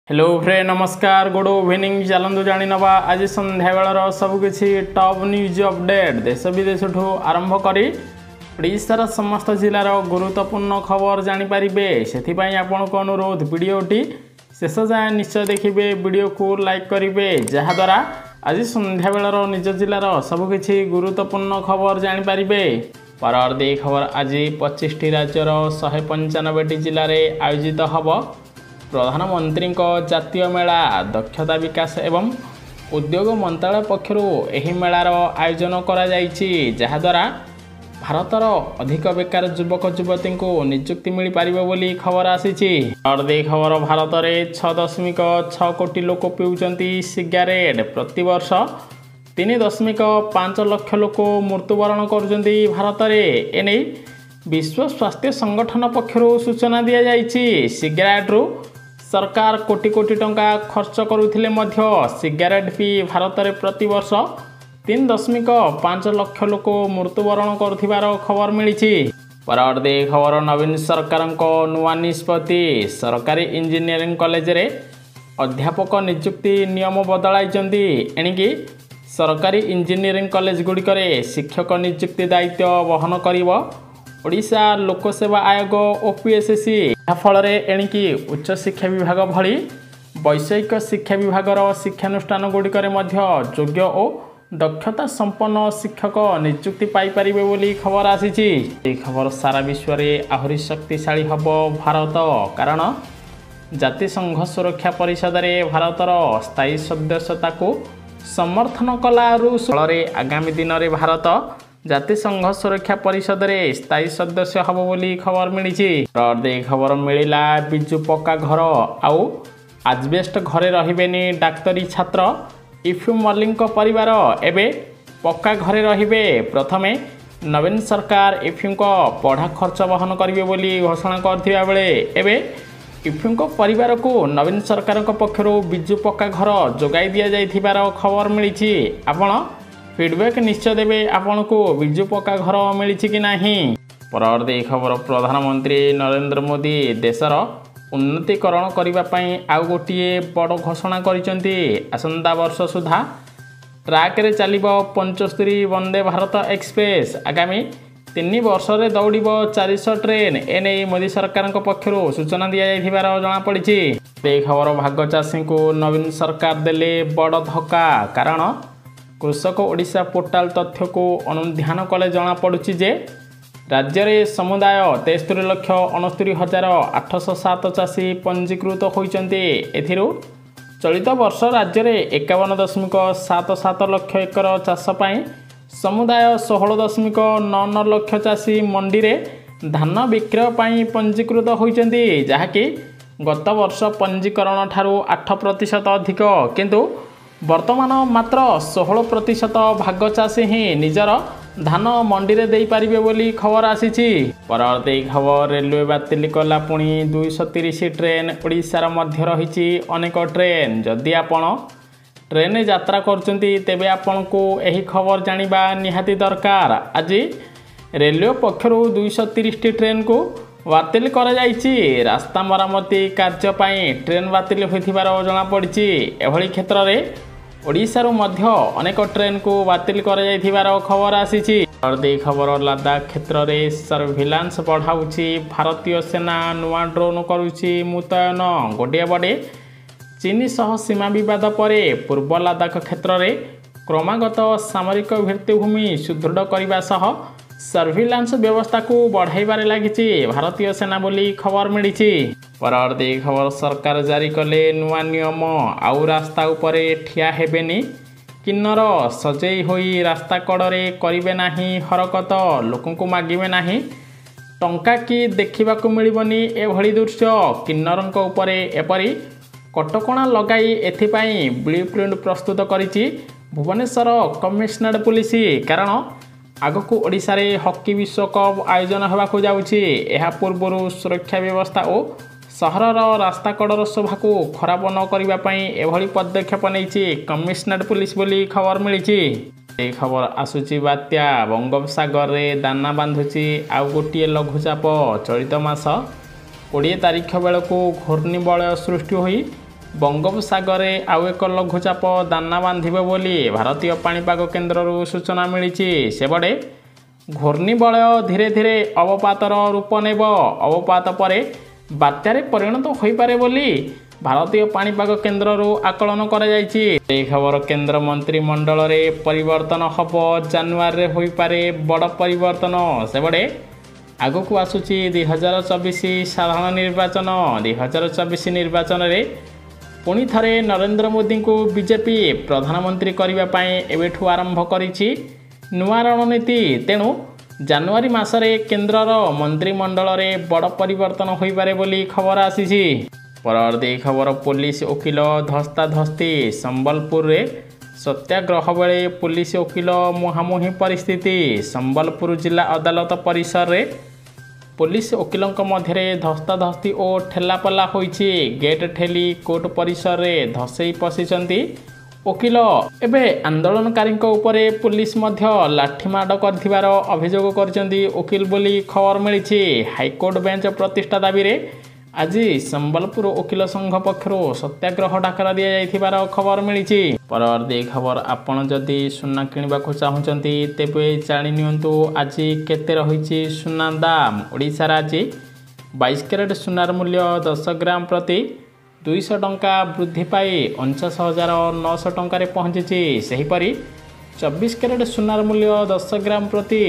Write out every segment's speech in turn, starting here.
Hello friend नमस्कार good evening चलतु जानी नवा आज संध्या बेलर सबकि टॉप न्यूज अपडेट देश विदेश आरंभ करी ओडिशार समस्त जिलार गुरुत्वपूर्ण खबर जानीपर से आपण को अनुरोध वीडियोटी शेष जाए निश्चय देखिए वीडियो को लाइक करेंगे जहाद्वारा आज संध्या बेलर निज जिलार सबकि गुरुत्वपूर्ण खबर जानीपर परवर्ती खबर आज 25टी राज्यर 195टी जिले में आयोजित हम प्रधानमंत्री जातीय मेला दक्षता विकास एवं उद्योग मंत्रालय पक्षर यह मेलार आयोजन करा जहाद्वारा भारतर अधिक बेकार युवक युवती को नियुक्ति मिल पार बोली खबर आसी खबर भारत में 6.6 कोटी लोक पीउचंती सिगारेट प्रतिवर्ष 3.5 लाख लोक मृत्युवरण करुचंती भारत में एने विश्व स्वास्थ्य संगठन पक्षर सूचना दी जाइए सिगारेट्रु सरकार कोटी कोटी टंका खर्च करुथिले मध्य सिगारेट पी भारत में प्रतिवर्ष 3.5 लाख लोक मृत्युवरण करुथिबार खबर मिली। परवर्ती खबर नवीन सरकार नुआ निष्पत्ति सरकारी इंजीनियरिंग कॉलेज रे अध्यापक नियुक्ति नियम बदलाई एणिकी सरकारी इंजीनियरिंग कॉलेज गुड़िक शिक्षक नियुक्ति दायित्व वहन करिवो ओडिशा लोकसेवा आयोग ओपीएससी फल एणिकी उच्च शिक्षा विभाग भली वैषयिक शिक्षा विभागर शिक्षानुष्ठान गुड़िक योग्य और दक्षता संपन्न शिक्षक नियुक्ति पाइपर बोली खबर आसी खबर सारा विश्व में आहरी शक्तिशाली हम भारत कारण जातिसंघ सुरक्षा परिषद में भारतर स्थायी सदस्यता को समर्थन कलारू फल आगामी दिन में भारत जातिसंघ सुरक्षा परिषद में स्थायी सदस्य हम बोली खबर मिली। खबर मिला बिजु पक्का घर आउ आजबेस्ट घरे रहिबेनी डाक्तरी छात्र इफ्यू मल्लिक परिवार एबे पक्का घरे रहिबे प्रथमे नवीन सरकार इफ्यू पढ़ा खर्च वहन करिवे बोली घोषणा करथिबा बेले एबे इफ्यू परिवार को नवीन सरकार पक्षर बिजु पक्का घर जोगाई दिया जाइथिबार खबर मिली। आपण फीडबैक निश्चय देवे आपण को बिजु पक्का घर मिली कि नहीं। परवर्ती खबर प्रधानमंत्री नरेंद्र मोदी देशर उन्नतीकरण करने आउ गोटे बड़ घोषणा करिसेंती आसंता वर्ष सुधा ट्रैक रे चलिबो 75 वंदे भारत एक्सप्रेस आगामी 3 वर्ष रे दौड़िबो 400 ट्रेन एने मोदी सरकार पक्षर सूचना दी जाइथिबार जणा पड़िछि। खबर भाग चाषी को नवीन सरकार देले बड़ धक्का कारण कृषक ओडिशा पोर्टाल तथ्य को अनुध्यान कले जना पड़ुछि जे राज्य में समुदाय 73,69,807 चाषी पंजीकृत होइचंती एथिरु चलित वर्ष राज्य में 51.77 लाख एकर चाष पाई समुदाय 16.99 लाख चाषी मंडी रे धान विक्रय पाई पंजीकृत होइचंती जहाँकि गत वर्ष पंजीकरण ठारू 8% अधिक किंतु वर्तमान मात्र 16% भाग चाषी ही निजर धान मंडी रे देई पारिबे बोली खबर आसी। परवर्ती खबर रेलवे बातिल कला पुणी 230 ट्रेन ओडिशार मध्य रही अनेक ट्रेन जदि आपण ट्रेन यात्रा करचंती तेबे आपण को एही खबर जानिबा निहाती दरकार। आज रेलवे पक्षर 230 ट्रेन को बातिल करा जाइछि रास्ता मरामती कार्य पाई ट्रेन बातिल होइथिबार जणा पड़िछि। एभली क्षेत्र रे ओडिशारू मध्य अनेक ट्रेन को बातिल करा जाइथिबार खबर आसी। खबर लद्दाख क्षेत्र में सर्विलांस बढ़ाऊँच भारतीय सेना नुआ ड्रोन करुच्ची मुतयन गोटे बड़े चीन सह सीमा विवाद पर पूर्व लद्दाख क्षेत्र में क्रमागत सामरिक भित्तिभूमि सुदृढ़ करने सह सर्विलांस व्यवस्था को बढ़ाइबारे लगी भारतीय सेना बोली खबर मिली। परवर्ती खबर सरकार जारी कले नुआ नियम आउ रास्ता उपरे ठिया हेबेनी किन्नर सजेई होई रास्ता कड़े करिवे नाही हरकत लोकं को मागिबे नाही टंका कि देखिबाकू मिलिबनी एभली दृश्य किन्नरंक उपरे एपरी कटकणा लगाई एथिपाई ब्लूप्रिंट प्रस्तुत करिछि भुवनेश्वर कमिशनरेट पुलिस कारण आगकू ओडिशा रे हॉकी विश्वकप आयोजन होबाकू जाउछि। एहा पूर्वरु सुरक्षा व्यवस्था और सहरर रास्ता कड़र शोभा को खराब न करने पाई एभली पदक्षेप नहीं कमिशनरेट पुलिस बोली खबर मिली। खबर आसुची बात्या बंगोपसागर रे दाना बांधुची आउ गोटे लघुचाप चलित मास 20 तारिख बेलू घूर्णिबलय सृष्टि होई ବଙ୍ଗୋପସାଗରରେ ଆଉ ଏକ ଲଘୁଚାପ ଦାନା ବାନ୍ଧିବ ବୋଲି ଭାରତୀୟ ପାଣିପାଗ କେନ୍ଦ୍ରରୁ ସୂଚନା ମିଳିଛି। ସେପଟେ ଘୂର୍ଣ୍ଣିବଳୟ ଧୀରେ ଧୀରେ ଅବପାତର ରୂପ ନେବ। ଅବପାତ ପରେ ବାତ୍ୟାରେ ପରିଣତ ହୋଇପାରେ ବୋଲି ଭାରତୀୟ ପାଣିପାଗ କେନ୍ଦ୍ରରୁ ଆକଳନ କରାଯାଇଛି। ଏହି ଖବର କେନ୍ଦ୍ର ମନ୍ତ୍ରିମଣ୍ଡଳରେ ପରିବର୍ତ୍ତନ ହେବ। ଜାନୁଆରୀରେ ହୋଇପାରେ ବଡ଼ ପରିବର୍ତ୍ତନ। ସେପଟେ ଆଗକୁ ଆସୁଛି 2024 ସାଧାରଣ ନିର୍ବାଚନ। 2024 ନିର୍ବାଚନରେ ପୁଣି ଥରେ ନରେନ୍ଦ୍ର ମୋଦିଙ୍କୁ ବିଜେପି ପ୍ରଧାନମନ୍ତ୍ରୀ କରିବା ପାଇଁ ଏବେଠୁ ଆରମ୍ଭ କରିଛି ନୂଆ ରଣନୀତି। ତେଣୁ ଜାନୁଆରୀ ମାସରେ କେନ୍ଦ୍ରର ମନ୍ତ୍ରିମଣ୍ଡଳରେ ବଡ଼ ପରିବର୍ତ୍ତନ ହୋଇପାରେ ବୋଲି ଖବର ଆସିଛି। ପରବର୍ତ୍ତୀ ଖବର ପୋଲିସ ଓକିଲ ଧସ୍ତାଧସ୍ତି। ସମ୍ବଲପୁରରେ ସତ୍ୟାଗ୍ରହ ବେଳେ ପୋଲିସ ଓକିଲ ମୁହାଁମୁହିଁ ପରିସ୍ଥିତି। ସମ୍ବଲପୁର ଜିଲ୍ଲା ଅଦାଲତ ପରିସରରେ ପୋଲିସ ଓକିଲଙ୍କ ମଧ୍ୟରେ ଧସ୍ତାଧସ୍ତି ଓ ଠେଲାପଲା ହୋଇଛି। ଗେଟ୍ ଠେଲି କୋର୍ଟ ପରିସରରେ ଧସେଇ ପଶିଛନ୍ତି ଓକିଲ। ଏବେ ଆନ୍ଦୋଳନକାରୀଙ୍କ ଉପରେ ପୋଲିସ ମଧ୍ୟ ଲାଠିମାଡ଼ କରିଥିବାର ଅଭିଯୋଗ କରିଛନ୍ତି ଓକିଲ ବୋଲି ଖବର ମିଳିଛି। ହାଇକୋର୍ଟ ବେଞ୍ଚ ପ୍ରତିଷ୍ଠା ଦାବିରେ ଆଜି ସମ୍ବଲପୁର ଓକିଲ ସଂଘ ପକ୍ଷରୁ ସତ୍ୟାଗ୍ରହ ଡାକରା ଦିଆଯାଇଥିବାର ଖବର ମିଳିଛି। ପରବର୍ତ୍ତୀ ଖବର, ଆପଣ ଯଦି ସୁନା କିଣିବାକୁ ଚାହୁଁଛନ୍ତି ତେବେ ଜାଣି ନିଅନ୍ତୁ ଆଜି କେତେ ରହିଛି ସୁନା ଦାମ। ଓଡ଼ିଶାରେ ଆଜି 22 କ୍ୟାରେଟ୍ ସୁନାର ମୂଲ୍ୟ 10 ଗ୍ରାମ ପ୍ରତି 200 ଟଙ୍କା ବୃଦ୍ଧି ପାଇ 49,900 ଟଙ୍କାରେ ପହଞ୍ଚିଛି। ସେହିପରି 24 କ୍ୟାରେଟ୍ ସୁନାର ମୂଲ୍ୟ 10 ଗ୍ରାମ ପ୍ରତି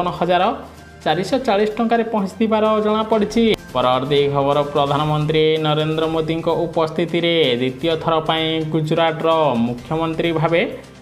54,440 ଟଙ୍କାରେ ପହଞ୍ଚିଥିବାର ଜଣାପଡ଼ିଛି। ପରବର୍ତ୍ତୀ ଖବର, ପ୍ରଧାନମନ୍ତ୍ରୀ ନରେନ୍ଦ୍ର ମୋଦିଙ୍କ ଉପସ୍ଥିତିରେ ଦ୍ୱିତୀୟ ଥର ପାଇଁ ଗୁଜରାଟର ମୁଖ୍ୟମନ୍ତ୍ରୀ ଭାବେ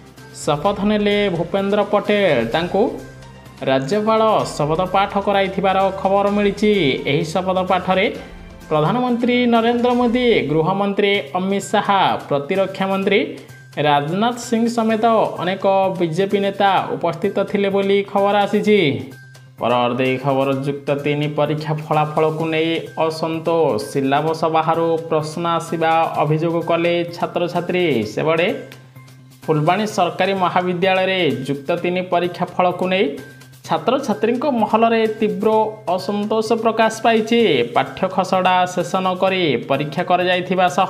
ଶପଥ ନେଲେ ଭୂପେନ୍ଦ୍ର ପଟେଲ। ତାଙ୍କୁ ରାଜ୍ୟପାଳ ଶପଥ ପାଠ କରାଇଥିବାର ଖବର ମିଳିଛି। ଏହି ଶପଥ ପାଠରେ ପ୍ରଧାନମନ୍ତ୍ରୀ ନରେନ୍ଦ୍ର ମୋଦି, ଗୃହମନ୍ତ୍ରୀ ଅମିତ ଶାହା, ପ୍ରତିରକ୍ଷା ମନ୍ତ୍ରୀ ରାଜନାଥ ସିଂ ସମେତ ଅନେକ ବିଜେପି ନେତା ଉପସ୍ଥିତ ଥିଲେ ବୋଲି ଖବର ଆସିଛି। ପରବର୍ତ୍ତୀ ଖବର, ଯୁକ୍ତ 3 ପରୀକ୍ଷା ଫଳାଫଳକୁ ନେଇ ଅସନ୍ତୋଷ। ସିଲାବସ ବାହାରୁ ପ୍ରଶ୍ନ ଆସିବା ଅଭିଯୋଗ କଲେ ଛାତ୍ରଛାତ୍ରୀ। ସେପଟେ ଫୁଲବାଣୀ ସରକାରୀ ମହାବିଦ୍ୟାଳୟରେ ଯୁକ୍ତ 3 ପରୀକ୍ଷା ଫଳକୁ ନେଇ ଛାତ୍ରଛାତ୍ରୀଙ୍କ ମହଲରେ ତୀବ୍ର ଅସନ୍ତୋଷ ପ୍ରକାଶ ପାଇଛି। ପାଠ୍ୟ ଖସଡ଼ା ଶେଷ ନ କରି ପରୀକ୍ଷା କରାଯାଇଥିବା ସହ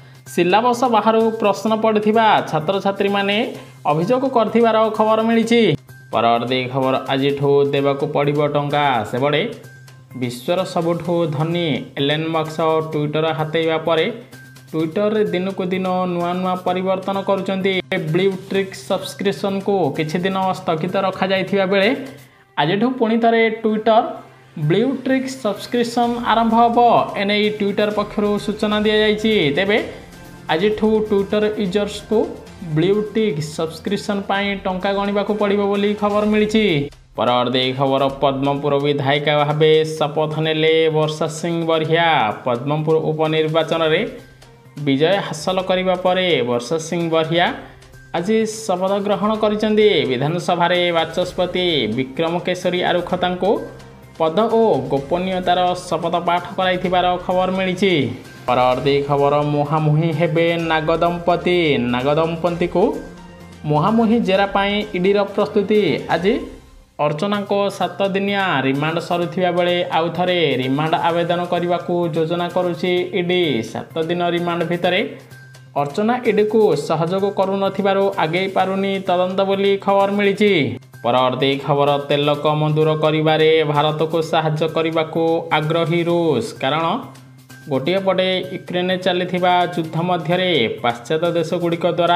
ସିଲାବସ ବାହାରୁ ପ୍ରଶ୍ନ ପଡ଼ିଥିବା ଛାତ୍ରଛାତ୍ରୀମାନେ ଅଭିଯୋଗ କରିଥିବାର ଖବର ମିଳିଛି। ପରବର୍ତ୍ତୀ ଖବର, ଆଜିଠୁ ଦେବାକୁ ପଡ଼ିବ ଟଙ୍କା। ସେପଟେ ବିଶ୍ୱର ସବୁଠୁ ଧନୀ ଏଲନ୍ ମସ୍କ ଟ୍ୱିଟର ହାତେଇବା ପରେ ଟ୍ୱିଟରରେ ଦିନକୁ ଦିନ ନୂଆ ନୂଆ ପରିବର୍ତ୍ତନ କରୁଛନ୍ତି। ବ୍ଲୁ ଷ୍ଟ୍ରିକ୍ ସବସ୍କ୍ରିପସନକୁ କିଛି ଦିନ ସ୍ଥଗିତ ରଖାଯାଇଥିବା ବେଳେ ଆଜିଠୁ ପୁଣି ଥରେ ଟ୍ୱିଟର ବ୍ଲୁ ଷ୍ଟ୍ରିକ୍ ସବସ୍କ୍ରିପସନ ଆରମ୍ଭ ହେବ। ଏନେଇ ଟ୍ୱିଟର ପକ୍ଷରୁ ସୂଚନା ଦିଆଯାଇଛି। ତେବେ ଆଜିଠୁ ଟ୍ୱିଟର ୟୁଜର୍ସକୁ ବ୍ଲୁ ଷ୍ଟ୍ରିକ୍ ସବସ୍କ୍ରିପସନ ପାଇଁ ଟଙ୍କା ଗଣିବାକୁ ପଡ଼ିବ ବୋଲି ଖବର ମିଳିଛି। ପରବର୍ତ୍ତୀ ଖବର, ପଦ୍ମପୁର ବିଧାୟିକା ଭାବେ ଶପଥ ନେଲେ ବର୍ଷା ସିଂ ବରିହା। ପଦ୍ମପୁର ଉପନିର୍ବାଚନରେ ବିଜୟ ହାସଲ କରିବା ପରେ ବର୍ଷା ସିଂ ବରିହା ଆଜି ଶପଥ ଗ୍ରହଣ କରିଛନ୍ତି। ବିଧାନସଭାରେ ବାଚସ୍ପତି ବିକ୍ରମ କେଶରୀ ଆରୁଖ ତାଙ୍କୁ ପଦ ଓ ଗୋପନୀୟତାର ଶପଥ ପାଠ କରାଇଥିବାର ଖବର ମିଳିଛି। ପରବର୍ତ୍ତୀ ଖବର, ମୁହାଁମୁହିଁ ହେବେ ନାଗଦମ୍ପତି। ନାଗଦମ୍ପତିଙ୍କୁ ମୁହାଁମୁହିଁ ଜେରା ପାଇଁ ଇଡିର ପ୍ରସ୍ତୁତି। ଆଜି ଅର୍ଚ୍ଚନାଙ୍କ 7 ଦିନିଆ ରିମାଣ୍ଡ ସରୁଥିବା ବେଳେ ଆଉ ଥରେ ରିମାଣ୍ଡ ଆବେଦନ କରିବାକୁ ଯୋଜନା କରୁଛି ଇଡି। 7 ଦିନ ରିମାଣ୍ଡ ଭିତରେ ଅର୍ଚ୍ଚନା ଇଡିକୁ ସହଯୋଗ କରୁନଥିବାରୁ ଆଗେଇ ପାରୁନି ତଦନ୍ତ ବୋଲି ଖବର ମିଳିଛି। ପରବର୍ତ୍ତୀ ଖବର, ତେଲ କମ ଦୂର କରିବାରେ ଭାରତକୁ ସାହାଯ୍ୟ କରିବାକୁ ଆଗ୍ରହୀ ରୁଷ। କାରଣ ଗୋଟିଏ ପଟେ ୟୁକ୍ରେନରେ ଚାଲିଥିବା ଯୁଦ୍ଧ ମଧ୍ୟରେ ପାଶ୍ଚାତ୍ୟ ଦେଶଗୁଡ଼ିକ ଦ୍ୱାରା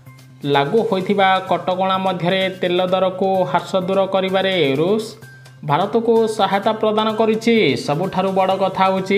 ଲାଗୁ ହୋଇଥିବା କଟକଣା ମଧ୍ୟରେ ତେଲ ଦରକୁ ହ୍ରାସ ଦୂର କରିବାରେ ରୁଷ ଭାରତକୁ ସହାୟତା ପ୍ରଦାନ କରିଛି। ସବୁଠାରୁ ବଡ଼ କଥା ହେଉଛି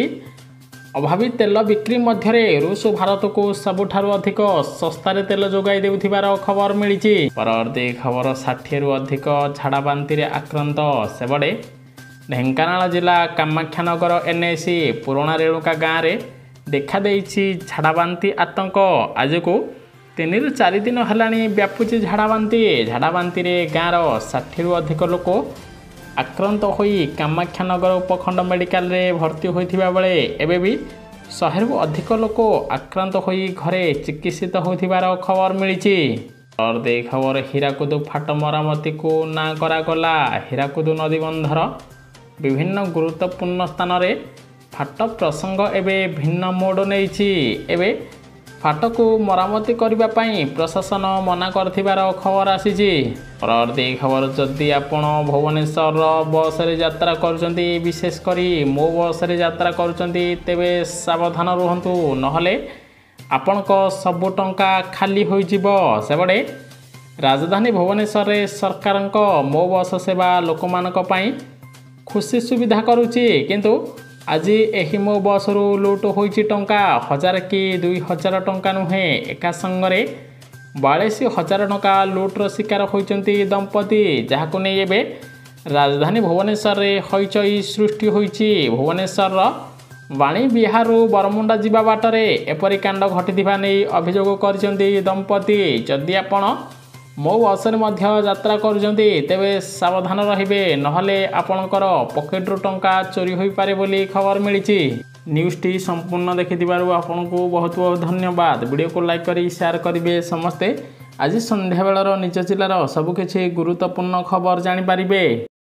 ଅଭାବୀ ତେଲ ବିକ୍ରି ମଧ୍ୟରେ ରୁଷ ଭାରତକୁ ସବୁଠାରୁ ଅଧିକ ଶସ୍ତାରେ ତେଲ ଯୋଗାଇ ଦେଉଥିବାର ଖବର ମିଳିଛି। ପରବର୍ତ୍ତୀ ଖବର, 60ରୁ ଅଧିକ ଝାଡ଼ାବାନ୍ତିରେ ଆକ୍ରାନ୍ତ। ସେପଟେ ଢେଙ୍କାନାଳ ଜିଲ୍ଲା କାମାକ୍ଷାନଗର ଏନ୍ଏସି ପୁରୁଣା ରେଣୁକା ଗାଁରେ ଦେଖାଦେଇଛି ଝାଡ଼ାବାନ୍ତି ଆତଙ୍କ। ଆଜକୁ 3ରୁ 4 ଦିନ ହେଲାଣି ବ୍ୟାପୁଛି ଝାଡ଼ାବାନ୍ତି। ଝାଡ଼ାବାନ୍ତିରେ ଗାଁର 60ରୁ ଅଧିକ ଲୋକ ଆକ୍ରାନ୍ତ ହୋଇ କାମାକ୍ଷାନଗର ଉପଖଣ୍ଡ ମେଡ଼ିକାଲରେ ଭର୍ତ୍ତି ହୋଇଥିବା ବେଳେ ଏବେ ବି 100ରୁ ଅଧିକ ଲୋକ ଆକ୍ରାନ୍ତ ହୋଇ ଘରେ ଚିକିତ୍ସିତ ହେଉଥିବାର ଖବର ମିଳିଛି। ପରବର୍ତ୍ତୀ ଖବର, ହୀରାକୁଦ ଫାଟ ମରାମତିକୁ ନାଁ କରାଗଲା। ହୀରାକୁଦ ନଦୀବନ୍ଧର ବିଭିନ୍ନ ଗୁରୁତ୍ୱପୂର୍ଣ୍ଣ ସ୍ଥାନରେ ଫାଟ ପ୍ରସଙ୍ଗ ଏବେ ଭିନ୍ନ ମୋଡ଼ ନେଇଛି। ଏବେ फाटकू मरामती करने प्रशासन मना कर खबर आसी। परवर्ती खबर जदि आपण भुवनेश्वर बस रे यात्रा करछंती विशेषकर मो बस रे यात्रा करछंती तेबे सावधान रुहंतु नहले आपणक सबु टंका खाली हो सेबड़े राजधानी भुवनेश्वर रे सरकारक मो बस सेवा लोक मानक पई खुशी सुविधा करुची किंतु आज एही मो बस रु लुट होईची टंका 1000 कि 2000 टंका नुहे एका संगरे 42,000 टंका लुट्र शिकार होइचंती दंपति जहाकु नै एबे राजधानी भुवनेश्वर रे हईचई सृष्टि होईची। भुवनेश्वर वाणी बिहार बरमुंडा जीवा बाटरे एपरी कांड घटिथिबा नै अभियोग करचंती दंपति। जदि आपण मो बस रे मध्य यात्रा करचंती तेबे सावधान रहिबे नहले आपणकर पॉकेट रु टंका चोरी होई पारे बोली खबर मिलिची। न्यूज़ टी संपूर्ण देखिथिबारु आपनकु बहुत बहुत धन्यवाद। वीडियो को लाइक करी शेयर करिवे समस्ते। आज संध्या बेलर निज जिल्लार सबकिछि गुरुत्वपूर्ण खबर जानि पारिबे।